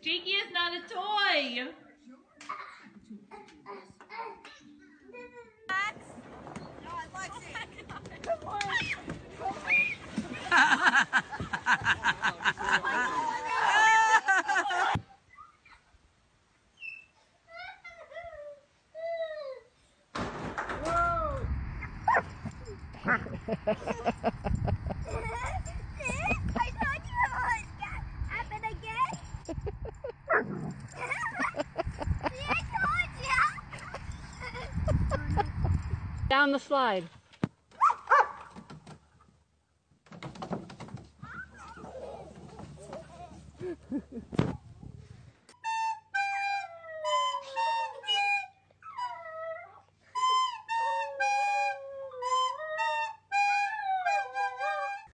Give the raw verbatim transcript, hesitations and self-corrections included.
Jakey is not a toy. Max? No, I like it. Come on. I told you it was gonna happen again. See, I told you. Down the slide.